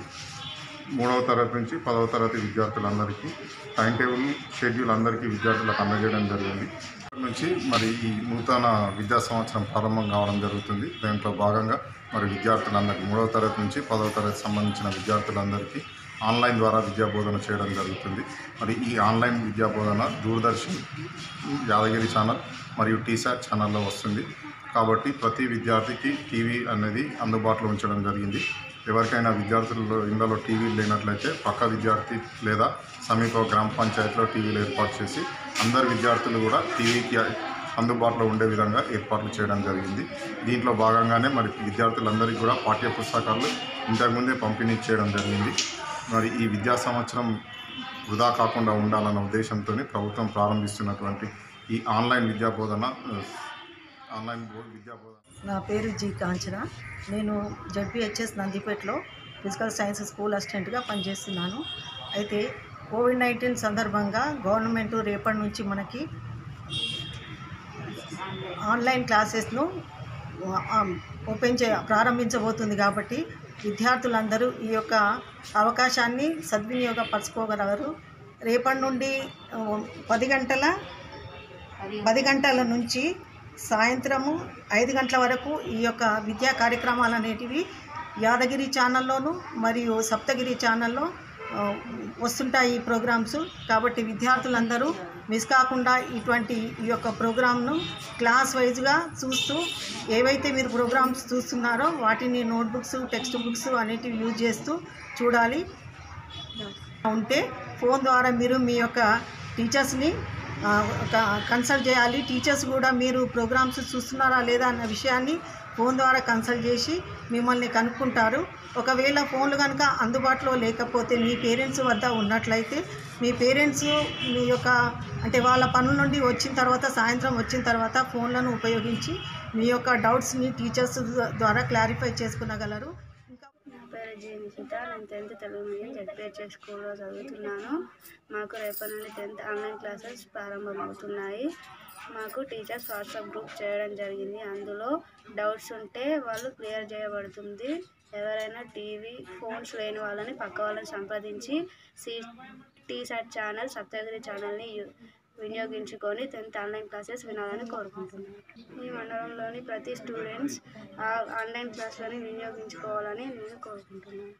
మూడవ తరగతి నుంచి పదవ తరగతి విద్యార్థులందరికీ టైం టేబుల్ షెడ్యూల్ అందరికీ విద్యార్థులకు అందజేయడం జరిగింది. నుంచి మరి ఈ నూతన విద్యా సంవత్సరం ప్రారంభం కావడం జరుగుతుంది. దాంట్లో భాగంగా మరి విద్యార్థులందరికీ మూడవ తరగతి నుంచి పదవ తరగతి సంబంధించిన విద్యార్థులందరికీ ఆన్లైన్ ద్వారా విద్యాబోధన చేయడం జరుగుతుంది. మరి ఈ ఆన్లైన్ విద్యాబోధన దూరదర్శన్ యాదగిరి ఛానల్ మరియు టీసాట్ ఛానల్లో వస్తుంది. కాబట్టి ప్రతి విద్యార్థికి టీవీ అనేది అందుబాటులో ఉంచడం జరిగింది. ఎవరికైనా విద్యార్థులలో ఇళ్లలో టీవీలు లేనట్లయితే పక్క విద్యార్థి లేదా సమీప గ్రామ పంచాయతీలో టీవీలు ఏర్పాటు చేసి అందరు విద్యార్థులు కూడా టీవీకి అందుబాటులో ఉండే విధంగా ఏర్పాట్లు చేయడం జరిగింది. దీంట్లో భాగంగానే మరి విద్యార్థులందరికీ కూడా పాఠ్య పుస్తకాలు ఇంతకుముందే పంపిణీ చేయడం జరిగింది. మరి ఈ విద్యా సంవత్సరం వృధా కాకుండా ఉండాలన్న ఉద్దేశంతో ప్రభుత్వం ప్రారంభిస్తున్నటువంటి ఈ ఆన్లైన్ విద్యాబోధన ఆన్లైన్ విద్యాబోధన. నా పేరు జి కాంచన. నేను జడ్పిహెచ్ఎస్ నందిపేటలో ఫిజికల్ సైన్స్ స్కూల్ అసిస్టెంట్గా పనిచేస్తున్నాను. అయితే కోవిడ్ నైన్టీన్ సందర్భంగా గవర్నమెంట్ రేపటి నుంచి మనకి ఆన్లైన్ క్లాసెస్ను ఓపెన్ చే ప్రారంభించబోతుంది. కాబట్టి విద్యార్థులందరూ ఈ యొక్క అవకాశాన్ని సద్వినియోగపరచుకోగలరు. రేపటి నుండి పది గంటల పది గంటల నుంచి సాయంత్రము ఐదు గంటల వరకు ఈ యొక్క విద్యా కార్యక్రమాలు అనేటివి యాదగిరి ఛానల్లోను మరియు సప్తగిరి ఛానల్లో వస్తుంటాయి ఈ ప్రోగ్రామ్స్. కాబట్టి విద్యార్థులందరూ మిస్ కాకుండా ఇటువంటి ఈ యొక్క ప్రోగ్రామ్ను క్లాస్ వైజ్గా చూస్తూ ఏవైతే మీరు ప్రోగ్రామ్స్ చూస్తున్నారో వాటిని నోట్బుక్స్ టెక్స్ట్ బుక్స్ అనేటివి యూజ్ చేస్తూ చూడాలి. ఉంటే ఫోన్ ద్వారా మీరు మీ యొక్క టీచర్స్ని కన్సల్ట్ చేయాలి. టీచర్స్ కూడా మీరు ప్రోగ్రామ్స్ చూస్తున్నారా లేదా అన్న విషయాన్ని ఫోన్ ద్వారా కన్సల్ట్ చేసి మిమ్మల్ని కనుక్కుంటారు. ఒకవేళ ఫోన్లు కనుక అందుబాటులో లేకపోతే మీ పేరెంట్స్ వద్ద ఉన్నట్లయితే మీ పేరెంట్స్ మీ యొక్క అంటే వాళ్ళ పనుల నుండి వచ్చిన తర్వాత సాయంత్రం వచ్చిన తర్వాత ఫోన్లను ఉపయోగించి మీ యొక్క డౌట్స్ని టీచర్స్ ద్వారా క్లారిఫై చేసుకునగలరు. నా పేరు జీ నిషిత. నేను టెన్త్ తెలుగు మీడియం జడ్పిహెచ్ఎస్ స్కూల్లో చదువుతున్నాను. మాకు రేపటి నుండి టెన్త్ ఆన్లైన్ క్లాసెస్ ప్రారంభమవుతున్నాయి. మాకు టీచర్స్ వాట్సాప్ గ్రూప్ చేయడం జరిగింది. అందులో డౌట్స్ ఉంటే వాళ్ళు క్లియర్ చేయబడుతుంది. ఎవరైనా టీవీ ఫోన్స్ లేని వాళ్ళని పక్క వాళ్ళని సంప్రదించి సి టీసాట్ ఛానల్ సప్తగిరి ఛానల్ని వినియోగించుకొని టెన్త్ ఆన్లైన్ క్లాసెస్ వినాలని కోరుకుంటున్నాను. ఈ మండలంలోని ప్రతి స్టూడెంట్స్ ఆ ఆన్లైన్ క్లాసులని వినియోగించుకోవాలని నేను కోరుకుంటున్నాను.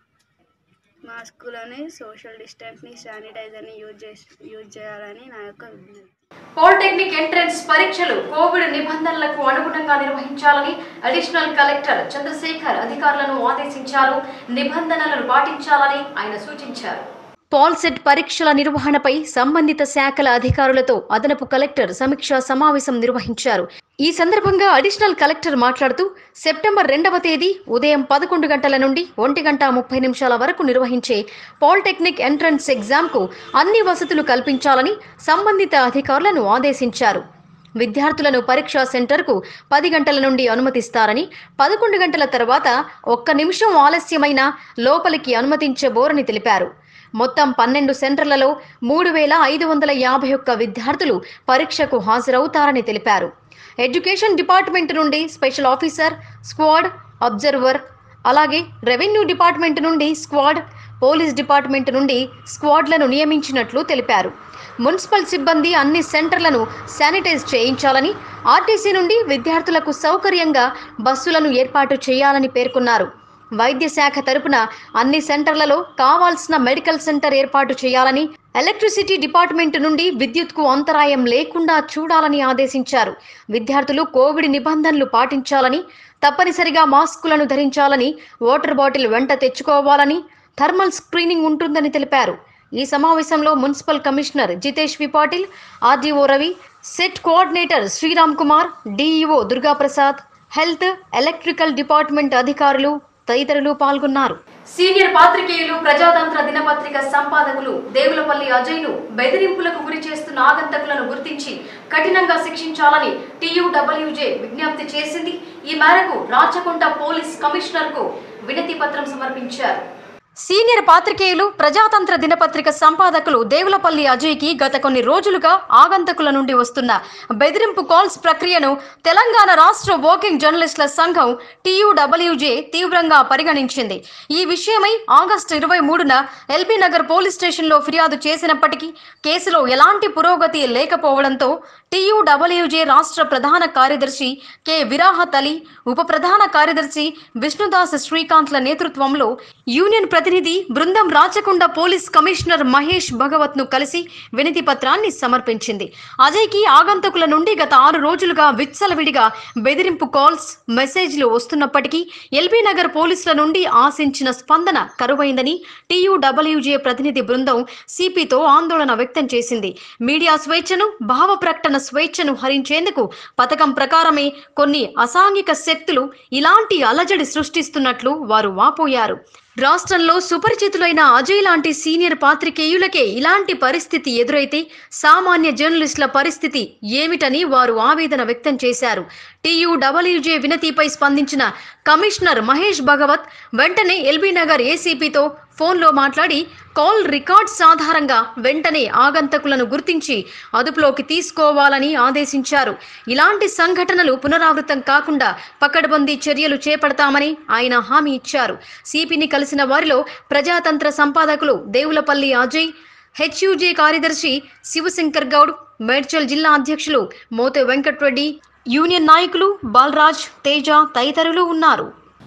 మాస్కులని, సోషల్ డిస్టెన్స్ని, శానిటైజర్ని యూజ్ చేసి యూజ్ చేయాలని నా యొక్క విజ్ఞప్తి. పాలిటెక్నిక్ ఎంట్రన్స్ పరీక్షలు కోవిడ్ నిబంధనలకు అనుగుణంగా నిర్వహించాలని అడిషనల్ కలెక్టర్ చంద్రశేఖర్ అధికారులను ఆదేశించారు. నిబంధనలను పాటించాలని ఆయన సూచించారు. పాల్సెట్ పరీక్షల నిర్వహణపై సంబంధిత శాఖల అధికారులతో అదనపు కలెక్టర్ సమీక్షా సమావేశం నిర్వహించారు. ఈ సందర్భంగా అడిషనల్ కలెక్టర్ మాట్లాడుతూ సెప్టెంబర్ రెండవ తేదీ ఉదయం పదకొండు గంటల నుండి ఒంటి గంట ముప్పై నిమిషాల వరకు నిర్వహించే పాలిటెక్నిక్ ఎంట్రన్స్ ఎగ్జామ్కు అన్ని వసతులు కల్పించాలని సంబంధిత అధికారులను ఆదేశించారు. విద్యార్థులను పరీక్షా సెంటర్కు పది గంటల నుండి అనుమతిస్తారని, పదకొండు గంటల తర్వాత ఒక్క నిమిషం ఆలస్యమైన లోపలికి అనుమతించబోరని తెలిపారు. మొత్తం పన్నెండు సెంటర్లలో మూడు వేల ఐదు వందల యాభై ఒక్క విద్యార్థులు పరీక్షకు హాజరవుతారని తెలిపారు. ఎడ్యుకేషన్ డిపార్ట్మెంట్ నుండి స్పెషల్ ఆఫీసర్, స్క్వాడ్, అబ్జర్వర్, అలాగే రెవెన్యూ డిపార్ట్మెంట్ నుండి స్క్వాడ్, పోలీస్ డిపార్ట్మెంట్ నుండి స్క్వాడ్లను నియమించినట్లు తెలిపారు. మున్సిపల్ సిబ్బంది అన్ని సెంటర్లను శానిటైజ్ చేయించాలని, ఆర్టీసీ నుండి విద్యార్థులకు సౌకర్యంగా బస్సులను ఏర్పాటు చేయాలని పేర్కొన్నారు. వైద్య శాఖ తరపున అన్ని సెంటర్లలో కావాల్సిన మెడికల్ సెంటర్ ఏర్పాటు చేయాలని, ఎలక్ట్రిసిటీ డిపార్ట్మెంట్ నుండి విద్యుత్కు అంతరాయం లేకుండా చూడాలని ఆదేశించారు. విద్యార్థులు కోవిడ్ నిబంధనలు పాటించాలని, తప్పనిసరిగా మాస్కులను ధరించాలని, వాటర్ బాటిల్ వెంట తెచ్చుకోవాలని, థర్మల్ స్క్రీనింగ్ ఉంటుందని తెలిపారు. ఈ సమావేశంలో municipal commissioner Jitesh V Patil, RDO Ravi, set coordinator Sriram Kumar, DEO Durgaprasad, health, electrical department అధికారులు తదితరులు పాల్గొన్నారు. సీనియర్ పాత్రికేయులు ప్రజాతంత్ర దినపత్రిక సంపాదకులు దేవులపల్లి అజయ్ను బెదిరింపులకు గురి చేస్తున్న ఆగంతకులను గుర్తించి కఠినంగా శిక్షించాలని టీయూడబ్ల్యూజే విజ్ఞప్తి చేసింది. ఈ మేరకు రాచకొండ పోలీస్ కమిషనర్కు వినతి పత్రం సమర్పించారు. సీనియర్ పాత్రికేయులు ప్రజాతంత్ర దినపత్రిక సంపాదకులు దేవులపల్లి అజయ్కి గత కొన్ని రోజులుగా ఆగంతకుల నుండి వస్తున్న బెదిరింపు కాల్స్ ప్రక్రియను తెలంగాణ రాష్ట్ర వర్కింగ్ జర్నలిస్టుల సంఘం టీయూడబ్ల్యూజే తీవ్రంగా పరిగణించింది. ఈ విషయమై ఆగస్టు ఇరవై మూడున ఎల్బీ నగర్ పోలీస్ స్టేషన్లో ఫిర్యాదు చేసినప్పటికీ కేసులో ఎలాంటి పురోగతి లేకపోవడంతో టీయూడబ్ల్యూజే రాష్ట్ర ప్రధాన కార్యదర్శి కె విరాహత్ అలీ, ఉప ప్రధాన కార్యదర్శి విష్ణుదాస్ శ్రీకాంత్ల నేతృత్వంలో యూనియన్ ప్రతినిధి బృందం రాచకొండ పోలీస్ కమిషనర్ మహేష్ భగవత్ ను కలిసి వినతి పత్రాన్ని సమర్పించింది. అజయ్కి ఆగంతకుల నుండి గత ఆరు రోజులుగా విచ్చలవిడిగా బెదిరింపు కాల్స్, మెసేజ్లు వస్తున్నప్పటికీ ఎల్బీ నగర్ పోలీసుల నుండి ఆశించిన స్పందన కరువైందని టీయూడబ్ల్యూజే ప్రతినిధి బృందం సిపితో ఆందోళన వ్యక్తం చేసింది. మీడియా స్వేచ్ఛను, భావ ప్రకటన స్వేచ్ఛను హరించేందుకు పథకం ప్రకారమే కొన్ని అసాంఘిక శక్తులు ఇలాంటి అలజడి సృష్టిస్తున్నట్లు వారు వాపోయారు. రాష్ట్రంలో సుపరిచితులైన అజయ్ లాంటి సీనియర్ పాత్రికేయులకే ఇలాంటి పరిస్థితి ఎదురైతే సామాన్య జర్నలిస్టుల పరిస్థితి ఏమిటని వారు ఆవేదన వ్యక్తం చేశారు. టీయూడబ్ల్యూజే వినతిపై స్పందించిన కమిషనర్ మహేష్ భగవత్ వెంటనే ఎల్బీ నగర్ ఏసీపీతో ఫోన్లో మాట్లాడి కాల్ రికార్డ్స్ ఆధారంగా వెంటనే ఆగంతకులను గుర్తించి అదుపులోకి తీసుకోవాలని ఆదేశించారు. ఇలాంటి సంఘటనలు పునరావృతం కాకుండా పకడ్బందీ చర్యలు చేపడతామని ఆయన హామీ ఇచ్చారు. సిపిని కలిసిన వారిలో ప్రజాతంత్ర సంపాదకులు దేవులపల్లి అజయ్, హెచ్యూజే కార్యదర్శి శివశంకర్ గౌడ్, మేడ్చల్ జిల్లా అధ్యక్షులు మోతే వెంకట్రెడ్డి, యూనియన్ నాయకులు బాలరాజ్, తేజ తదితరులు ఉన్నారు.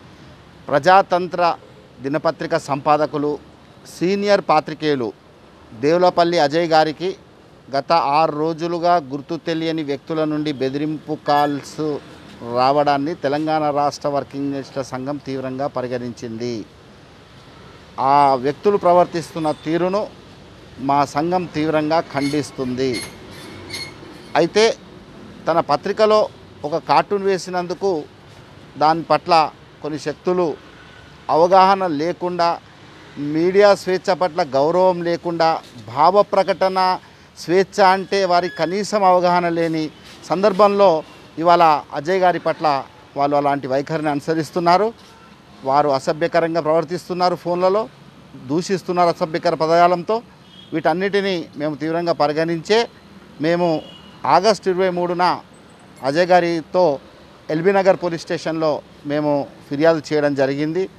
ప్రజాతంత్ర దినపత్రిక సంపాదకులు, సీనియర్ పాత్రికేయులు దేవులపల్లి అజయ్ గారికి గత ఆరు రోజులుగా గుర్తు తెలియని వ్యక్తుల నుండి బెదిరింపు కాల్స్ రావడాన్ని తెలంగాణ రాష్ట్ర వర్కింగ్ జర్నలిస్టుల సంఘం తీవ్రంగా పరిగణించింది. ఆ వ్యక్తులు ప్రవర్తిస్తున్న తీరును మా సంఘం తీవ్రంగా ఖండిస్తుంది. అయితే తన పత్రికలో ఒక కార్టూన్ వేసినందుకు దాని పట్ల కొన్ని శక్తులు అవగాహన లేకుండా, మీడియా స్వేచ్ఛ పట్ల గౌరవం లేకుండా, భావ ప్రకటన స్వేచ్ఛ అంటే వారి కనీసం అవగాహన లేని సందర్భంలో ఇవాళ అజయ్ గారి పట్ల వాళ్ళు అలాంటి వైఖరిని అనుసరిస్తున్నారు. వారు అసభ్యకరంగా ప్రవర్తిస్తున్నారు, ఫోన్లలో దూషిస్తున్నారు అసభ్యకర పదజాలంతో. వీటన్నిటినీ మేము తీవ్రంగా పరిగణించే మేము ఆగస్టు ఇరవై మూడున అజయ్ గారితో ఎల్బీ నగర్ పోలీస్ స్టేషన్లో మేము ఫిర్యాదు చేయడం జరిగింది.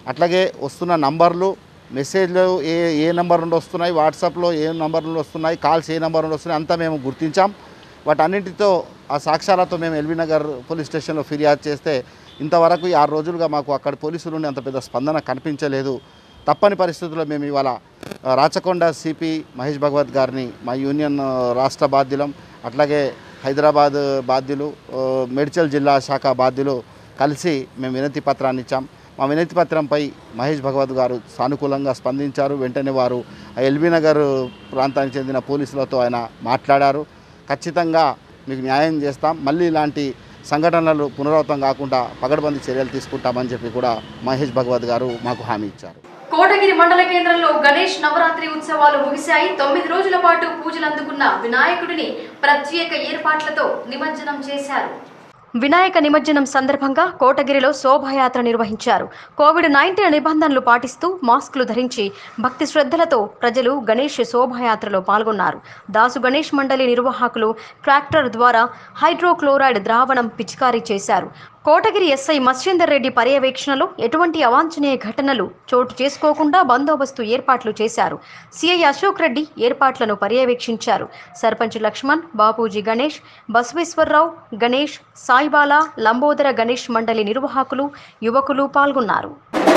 అట్లాగే వస్తున్న నంబర్లు, మెసేజ్లు ఏ ఏ నెంబర్ నుండి వస్తున్నాయి, వాట్సాప్లో ఏ నెంబర్ నుండి వస్తున్నాయి, కాల్స్ ఏ నెంబర్ నుండి వస్తున్నాయి అంతా మేము గుర్తించాం. వాటన్నింటితో ఆ సాక్ష్యాలతో మేము ఎల్బీ నగర్ పోలీస్ స్టేషన్లో ఫిర్యాదు చేస్తే ఇంతవరకు ఈ ఆరు రోజులుగా మాకు అక్కడ పోలీసుల నుండి అంత పెద్ద స్పందన కనిపించలేదు. తప్పని పరిస్థితుల్లో మేము ఇవాళ రాచకొండ సిపి మహేష్ భగవత్ గారిని, మా యూనియన్ రాష్ట్ర బాధ్యులం, అట్లాగే హైదరాబాద్ బాధ్యులు, మేడ్చల్ జిల్లా శాఖ బాధ్యులు కలిసి మేము వినతి పత్రాన్ని ఇచ్చాం. మా వినతి పత్రంపై మహేష్ భగవత్ గారు సానుకూలంగా స్పందించారు. వెంటనే వారు ఎల్బీ నగర్ ప్రాంతానికి చెందిన పోలీసులతో ఆయన మాట్లాడారు. ఖచ్చితంగా మీకు న్యాయం చేస్తాం, మళ్ళీ ఇలాంటి సంఘటనలు పునరావృతం కాకుండా పగడ్బందీ చర్యలు తీసుకుంటామని చెప్పి కూడా మహేష్ భగవత్ గారు మాకు హామీ ఇచ్చారు. కోటగిరి మండల కేంద్రంలో గణేష్ నవరాత్రి ఉత్సవాలు ముగిశాయి. తొమ్మిది రోజుల పాటు పూజలు అందుకున్న వినాయకుడిని ప్రత్యేక ఏర్పాట్లతో నిమజ్జనం చేశారు. వినాయక నిమజ్జనం సందర్భంగా కోటగిరిలో శోభాయాత్ర నిర్వహించారు. కోవిడ్ నైన్టీన్ నిబంధనలు పాటిస్తూ మాస్కులు ధరించి భక్తి శ్రద్ధలతో ప్రజలు గణేష్ శోభాయాత్రలో పాల్గొన్నారు. దాసు గణేష్ మండలి నిర్వాహకులు ట్రాక్టర్ ద్వారా హైడ్రోక్లోరైడ్ ద్రావణం పిచికారీ చేశారు. కోటగిరి ఎస్ఐ మత్స్యేందర్ రెడ్డి పర్యవేక్షణలో ఎటువంటి అవాంఛనీయ ఘటనలు చోటు చేసుకోకుండా బందోబస్తు ఏర్పాట్లు చేశారు. సిఐ అశోక్ రెడ్డి ఏర్పాట్లను పర్యవేక్షించారు. సర్పంచ్ లక్ష్మణ్, బాపూజీ గణేష్, బసవేశ్వరరావు గణేష్, సాయిబాలా, లంబోదర గణేష్ మండలి నిర్వాహకులు, యువకులు పాల్గొన్నారు.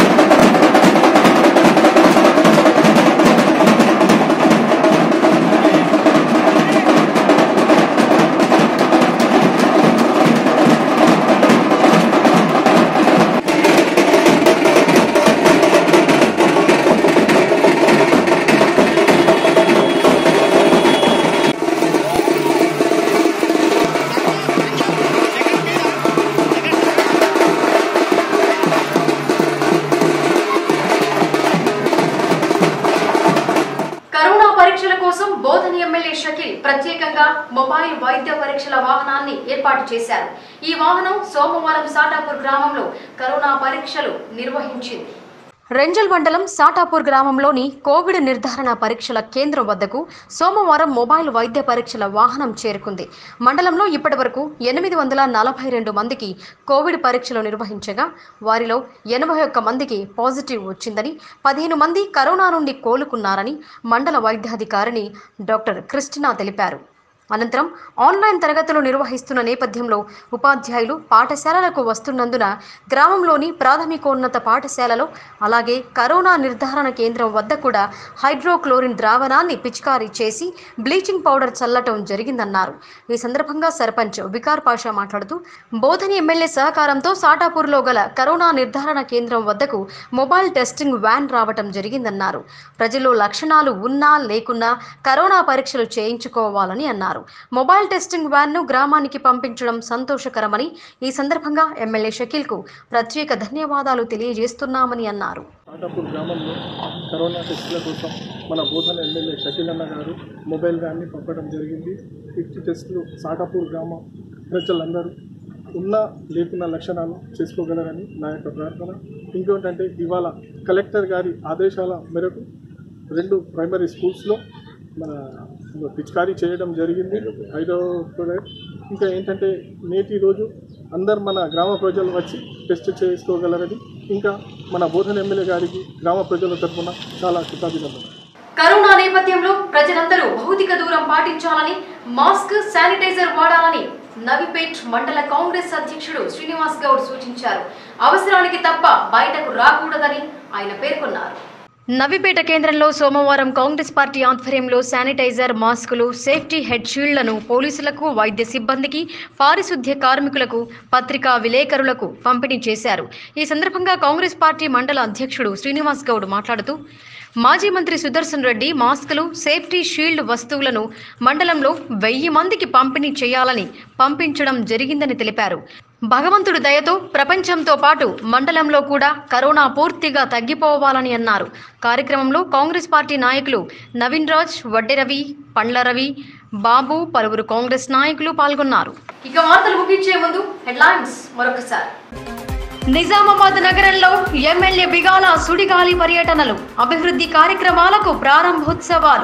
ప్రత్యేకంగా మొబైల్ వైద్య పరీక్షల వాహనాన్ని ఏర్పాటు చేశారు. ఈ వాహనం సోమవారం సాటాపూర్ గ్రామంలో కరోనా పరీక్షలు నిర్వహించింది. రెంజల్ మండలం సాటాపూర్ గ్రామంలోని కోవిడ్ నిర్ధారణ పరీక్షల కేంద్రం వద్దకు సోమవారం మొబైల్ వైద్య పరీక్షల వాహనం చేరుకుంది. మండలంలో ఇప్పటి వరకు ఎనిమిది వందల నలభై రెండు మందికి కోవిడ్ పరీక్షలు నిర్వహించగా వారిలో ఎనభై ఒక్క మందికి పాజిటివ్ వచ్చిందని, పదిహేను మంది కరోనా నుండి కోలుకున్నారని మండల వైద్యాధికారిని డాక్టర్ క్రిస్టినా తెలిపారు. అనంతరం ఆన్లైన్ తరగతులు నిర్వహిస్తున్న నేపథ్యంలో ఉపాధ్యాయులు పాఠశాలలకు వస్తున్నందున గ్రామంలోని ప్రాథమికోన్నత పాఠశాలలో అలాగే కరోనా నిర్ధారణ కేంద్రం వద్ద కూడా హైడ్రోక్లోరిన్ ద్రావణాన్ని పిచికారీ చేసి బ్లీచింగ్ పౌడర్ చల్లటం జరిగిందన్నారు. ఈ సందర్భంగా సర్పంచ్ వికార్ పాషా మాట్లాడుతూ బోధని ఎమ్మెల్యే సహకారంతో సాటాపూర్లో గల కరోనా నిర్ధారణ కేంద్రం వద్దకు మొబైల్ టెస్టింగ్ వ్యాన్ రావటం జరిగిందన్నారు. ప్రజల్లో లక్షణాలు ఉన్నా లేకున్నా కరోనా పరీక్షలు చేయించుకోవాలని అన్నారు. మొబైల్ టెస్టింగ్ వ్యాన్ ను గ్రామానికి పంపించడం సంతోషకరమని, ఈ సందర్భంగా ఎమ్మెల్యే షకీల్ కు ప్రత్యేక ధన్యవాదాలు తెలియజేస్తున్నామని అన్నారు. సాటాపూర్ గ్రామంలో కరోనా టెస్టుల కోసం మన బోధన ఎమ్మెల్యే షకీల్ అన్న గారు మొబైల్ వ్యాన్ని పంపడం జరిగింది. ఫిఫ్టీ టెస్టులు సాటాపూర్ గ్రామం ప్రజలందరూ ఉన్న లేకున్న లక్షణాలు చేసుకోగలరని నా యొక్క ప్రార్థన. ఇంకేంటంటే ఇవాళ కలెక్టర్ గారి ఆదేశాల మేరకు రెండు ప్రైమరీ స్కూల్స్లో మన పిచికారీ చేయడం జరిగింది హైడ్రోక్లోరైడ్. ఇంకా ఏంటంటే నేటి రోజు అందరు మన గ్రామ ప్రజలు వచ్చి టెస్ట్ చేసుకోగలరని, ఇంకా మన బోధన ఎమ్మెల్యే గారికి గ్రామ ప్రజల తరఫున చాలా కృతజ్ఞతలు. కరోనా నేపథ్యంలో ప్రజలందరూ భౌతిక దూరం పాటించాలని, మాస్క్, శానిటైజర్ వాడాలని నవిపేట్ మండల కాంగ్రెస్ అధ్యక్షుడు శ్రీనివాస్ గౌడ్ సూచించారు. అవసరానికి తప్ప బయటకు రాకూడదని ఆయన పేర్కొన్నారు. నవిపేట కేంద్రంలో సోమవారం కాంగ్రెస్ పార్టీ ఆధ్వర్యంలో శానిటైజర్, మాస్కులు, సేఫ్టీ హెడ్ షీల్డ్లను పోలీసులకు, వైద్య సిబ్బందికి, పారిశుద్ధ్య కార్మికులకు, పత్రికా విలేకరులకు పంపిణీ చేశారు. ఈ సందర్భంగా కాంగ్రెస్ పార్టీ మండల అధ్యక్షుడు శ్రీనివాస్ గౌడ్ మాట్లాడుతూ మాజీ మంత్రి సుదర్శన్ రెడ్డి మాస్కులు, సేఫ్టీ షీల్డ్ వస్తువులను మండలంలో వెయ్యి మందికి పంపిణీ చేయాలని పంపించడం జరిగిందని తెలిపారు. భగవంతుడి దయతో ప్రపంచంతో పాటు మండలంలో కూడా కరోనా పూర్తిగా తగ్గిపోవాలని అన్నారు. కార్యక్రమంలో కాంగ్రెస్ పార్టీ నాయకులు నవీన్ రాజ్, వడ్డె రవి, పండ్ల రవి, బాబు, పలువురు కాంగ్రెస్ నాయకులు పాల్గొన్నారు. ఇక వార్తలు ముగించే ముందు హెడ్లైన్స్ మరొకసారి. నిజామాబాద్ నగరంలో ఎమ్మెల్యే బిగాల సుడిగాలి పర్యటనలు, అభివృద్ధి కార్యక్రమాలకు ప్రారంభోత్సవాలు.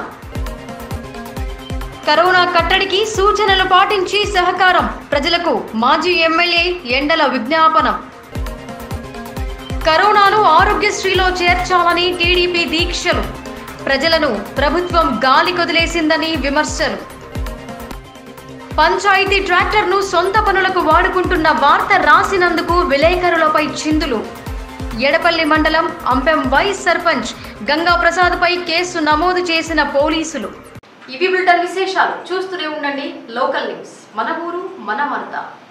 కరోనా కట్టడికి సూచనలు పాటించి సహకారం, ప్రజలకు మాజీ ఎమ్మెల్యే ఎండల విజ్ఞాపనం. కరోనాను ఆరోగ్యశ్రీలో చేర్చాలని టీడీపీ దీక్షలు. ప్రజలను ప్రభుత్వం గాలి కొదిలేసిందని విమర్శలు. పంచాయతీ ట్రాక్టర్ను సొంత పనులకు వాడుకుంటున్న వార్త రాసినందుకు విలేకరులపై చిందులు. ఎడపల్లి మండలం అంపెం వైస్ సర్పంచ్ గంగా ప్రసాద్పై కేసు నమోదు చేసిన పోలీసులు. ఇవి బులెటిన్ విశేషాలు. చూస్తూనే ఉండండి లోకల్ న్యూస్. మన ఊరు మన వార్త.